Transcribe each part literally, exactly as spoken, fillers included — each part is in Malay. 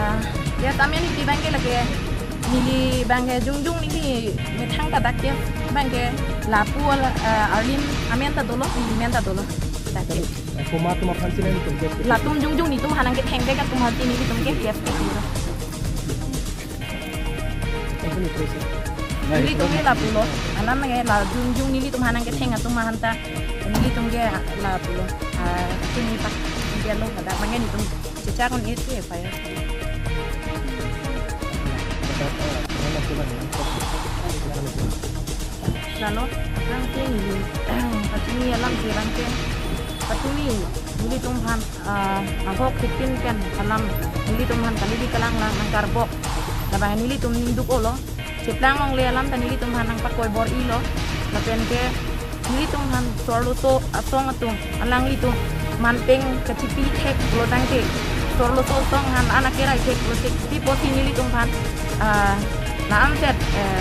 ya tamnya ni bangke lagi nili bangke jungjung nili metang tadak ya bangke lapu arlin amenta dolo amenta dolo Tapi kuma tu makan sini ni tu. latum jungjung ni tu hanang ke thengbe ka tum hati nili tum ke yes ke pura Apa ni terus? nili tum ke lapu lo alam nge la jungjung nili tum hanang ke thenga tum mahanta nili tum ke lapu lo ah ini pak dia lo kada mangen itu ceca kon itu ya pak ya lalu nanti ini patuni alam dirangke patuni nili tumhan ahok kitin kan alam nili tumhan kali di kalang lang nang karbok labang nili tum ninduk olo ceplang ong le alam tan nili tumhan nang pakoy bor ilo lapen ke nili tumhan sorlo to atong atung alang itu manpeng kecipi tek lo tangke sorlo to tong han anak kira tek lo tek di poti nili tumhan na amset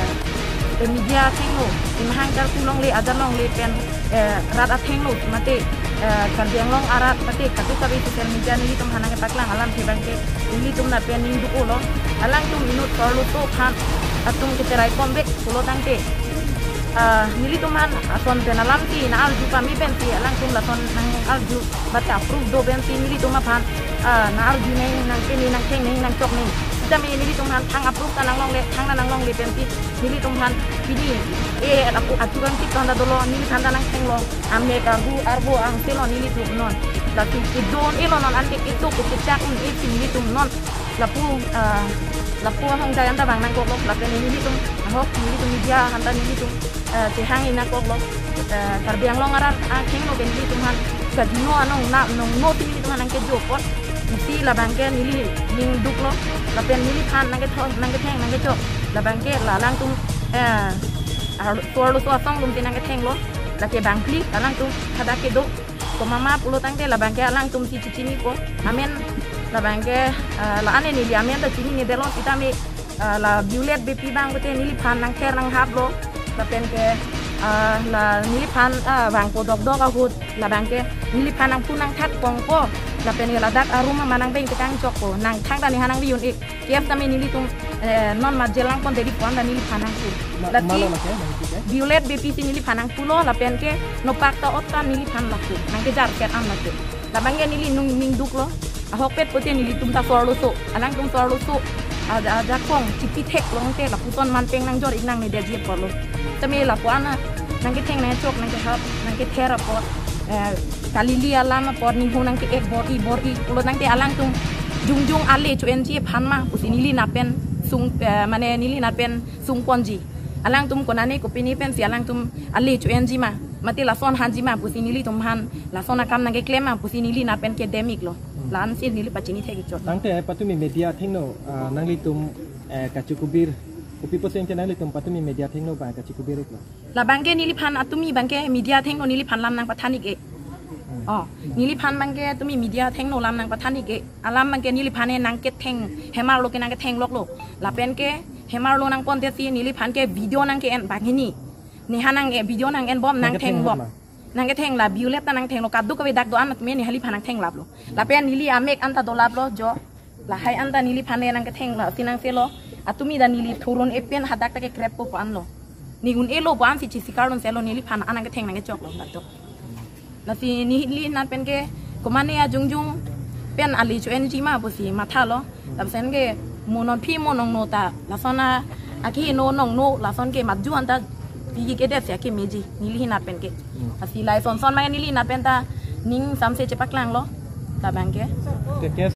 media tenglo imhang kar kulong le ajar long le pen rat athenglo mate kardiang long arat mate katu kabe social media ni tum hanang paklang alam ke bangke ni tum na pen ning duko lo alang tum minut sorlo to phan atung ke terai kombe kulo tangke nili tum han ason pen alam ti na alju pami pen ti alang tum la ton nang alju bata approve do pen ti nili tum phan na alju nei nang ke ni nang theng nei nang chok nei jam ini nili tumhan thang approve tanang long le thang nanang long le penti nili tumhan pini e aku aturan ti kanda dolo nili thanda nang tenglo amme ka gu arbo ang telo nili tum non lati idon elo non ante itu ku cecak un e nili tum non lapu lapu hang jayan ta bang nang kok lok lapen nili tum ahok nili tum dia handa nili tum te hang ina kok lok karbiang long aran a tenglo ben nili tumhan ka dino anong na nong no ti nili tumhan nang ke jopot mesti la bangke nili ning duk lo la pen nili phan nang ke thong nang ke theng nang ke chok la bangke la lang tum eh tor lo so song lum tin nang ke theng lo la ke bang kli la lang tum thada ke do ko mama pulo tangke la bangke lang tum ti chi ni ko amen la bangke la ane nili amen ta chini ni delo kita me la violet be pi bang ko te nili phan nang kher nang hap lo la pen ke la nili phan bang ko dok dok a hut la bangke nili phan nang pu nang that kong ko la pen la dak aruma manang beng tekang choko nang thang dani hanang biun ik kiap tami nili tum non ma jelang kon dedi pon dani phanang ku la ti violet be pi nili phanang pulo la pen ke no pak ta otta nili phan la ku nang ke jar ket am la ku la bangge nili nung ning duk lo ahok pet pote nili tum ta sorlo so alang tum sorlo so ada ada kong cipi tek long te la puton man peng nang jor ik nang ni de je porlo tami la puana nang ke theng na chok nang ke hap nang ke thera pot kalili alam por ning hunang ke ek bor i bor i pulo nang te alang tum jungjung ale chu en ji phan ma pusi nili na pen sung mane nili na pen sung ponji alang tum konane ko pini pen si alang tum ale chu en ji ma mati la son han ji ma pusi nili tum han la sona kam nang ke klem ma pusi nili na pen ke demik lo lan si nili pachini thek chot nang te patumi media thingno nang li tum ka chukubir upi posen ke nang li tum patumi media thingno ba ka chukubir lo la bangke nili phan atumi bangke media thingno nili phan lam nang pathanik e oh nili phan bangke tumi media thengno lam nang pathanik e alam bangke nili phane nang ke theng hemar lo ke nang ke theng lok lo la pen ke hemar lo nang pon te si nili phan ke video nang ke en bangini ni hanang e video nang en bom nang theng bom nang ke theng la violet ta nang theng lo kaddu ko be dak do an me ni hali phanang theng lap lo la pen nili amek anta do lap lo jo la hai anta nili phane nang ke theng la tinang se lo atumi da nili thurun e pen hadak ta ke krep ko pan lo ni un elo ban si chi sikarlon se lo nili phan anang ke theng nang ke chok lo la to nasi ni li nan pen ke komane ya jungjung pen ali chu energy ma pusi matha lo tapsen ke monon phi monong no ta la sona aki no nong no la son ke matju anta pi ke de se ke meji ni li na pen ke asi lai son son ma ni li na pen ta ning sam se che paklang lo ta bang ke